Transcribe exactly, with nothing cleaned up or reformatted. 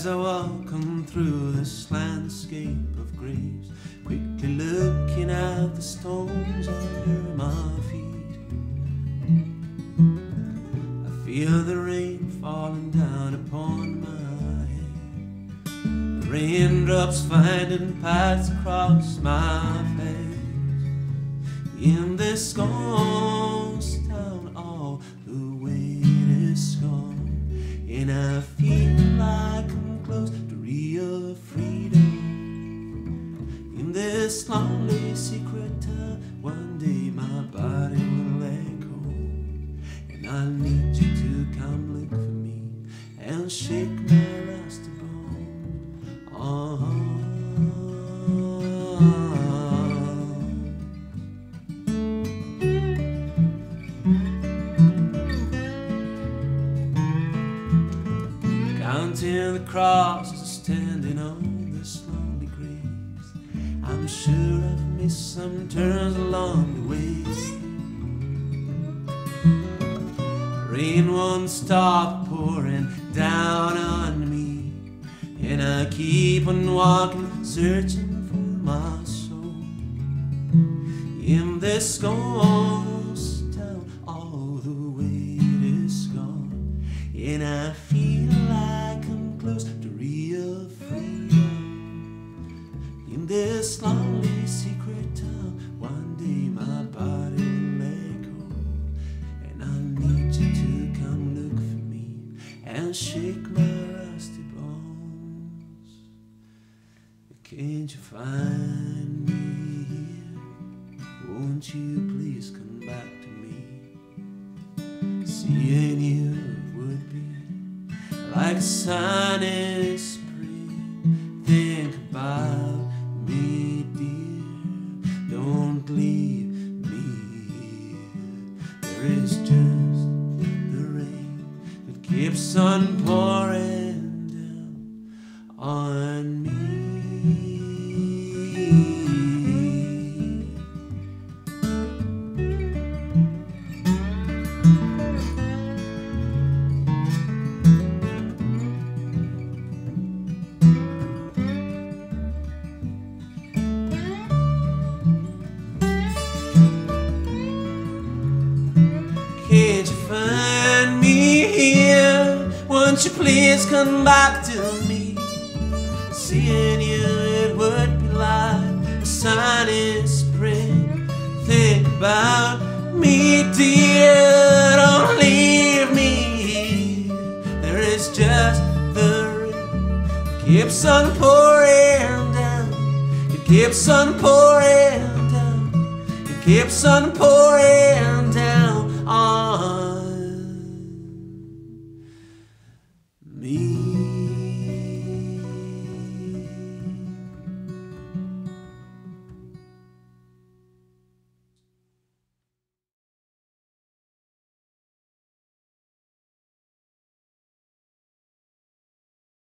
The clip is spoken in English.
As I walk on through this landscape of graves, quickly looking at the stones under my feet, I feel the rain falling down upon my head, the raindrops finding paths across my face. In this ghost town, all the weight is gone, and I feel like I'm close to real freedom. In this lonely secret town, one day my body will let go, and I need you to come look for me and shake my rusty bones. Uh-huh. Counting the crosses standing on this lonely graves, I'm sure I've missed some turns along the way. Rain won't stop pouring down on me, and I keep on walking, searching for my soul. In this ghost town, all the weight is gone, and I feel like I'm close to real freedom. In this lonely secret town, one day my body will let go, and I need you to come look for me and shake my rusty bones. Can't you find me here? Won't you please come back to me? Seeing you would be like a sunny spring. Think about me, dear. Don't leave me here. There is just the rain that keeps on pouring down on me. Can't you find me here? Won't you please come back to me? Seeing you, it would be like a sunny spring. Think about me, dear. Don't leave me here. There is just the rain. It keeps on pouring down. It keeps on pouring down. It keeps on pouring down.